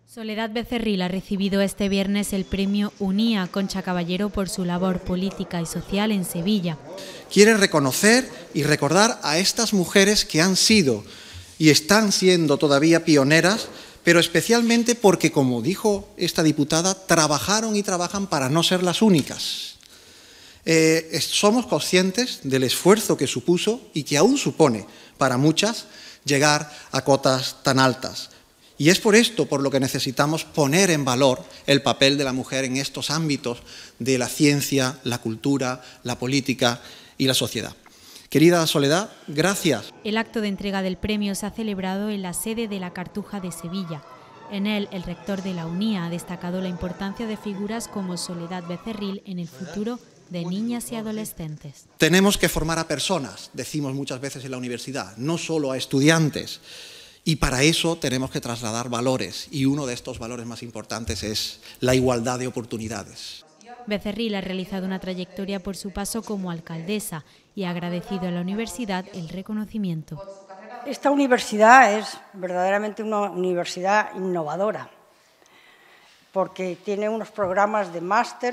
Soledad Becerril ha recibido este viernes el premio UNIA Concha Caballero por su labor política y social en Sevilla. Quiere reconocer y recordar a estas mujeres que han sido y están siendo todavía pioneras, pero especialmente porque, como dijo esta diputada, trabajaron y trabajan para no ser las únicas. Somos conscientes del esfuerzo que supuso y que aún supone para muchas llegar a cotas tan altas. Y es por esto por lo que necesitamos poner en valor el papel de la mujer en estos ámbitos de la ciencia, la cultura, la política y la sociedad. Querida Soledad, gracias. El acto de entrega del premio se ha celebrado en la sede de la Cartuja de Sevilla. En él, el rector de la UNIA ha destacado la importancia de figuras como Soledad Becerril en el futuro de niñas y adolescentes. Tenemos que formar a personas, decimos muchas veces en la universidad, no solo a estudiantes. Y para eso tenemos que trasladar valores, y uno de estos valores más importantes es la igualdad de oportunidades. Becerril ha realizado una trayectoria por su paso como alcaldesa y ha agradecido a la universidad el reconocimiento. Esta universidad es verdaderamente una universidad innovadora, porque tiene unos programas de máster,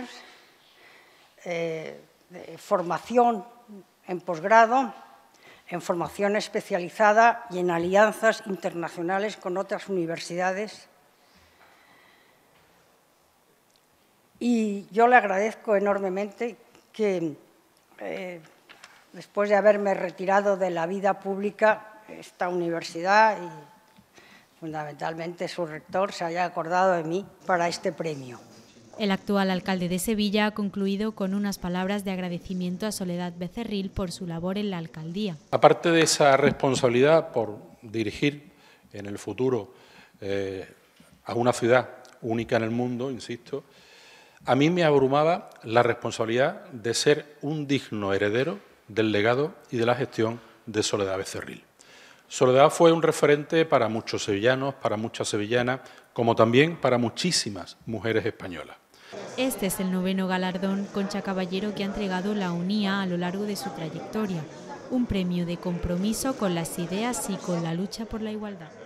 de formación en posgrado, en formación especializada y en alianzas internacionales con otras universidades. Y yo le agradezco enormemente que, después de haberme retirado de la vida pública, esta universidad y fundamentalmente su rector se haya acordado de mí para este premio. El actual alcalde de Sevilla ha concluido con unas palabras de agradecimiento a Soledad Becerril por su labor en la alcaldía. Aparte de esa responsabilidad por dirigir en el futuro a una ciudad única en el mundo, insisto, a mí me abrumaba la responsabilidad de ser un digno heredero del legado y de la gestión de Soledad Becerril. Soledad fue un referente para muchos sevillanos, para muchas sevillanas, como también para muchísimas mujeres españolas. Este es el 9º galardón Concha Caballero que ha entregado la UNIA a lo largo de su trayectoria, un premio de compromiso con las ideas y con la lucha por la igualdad.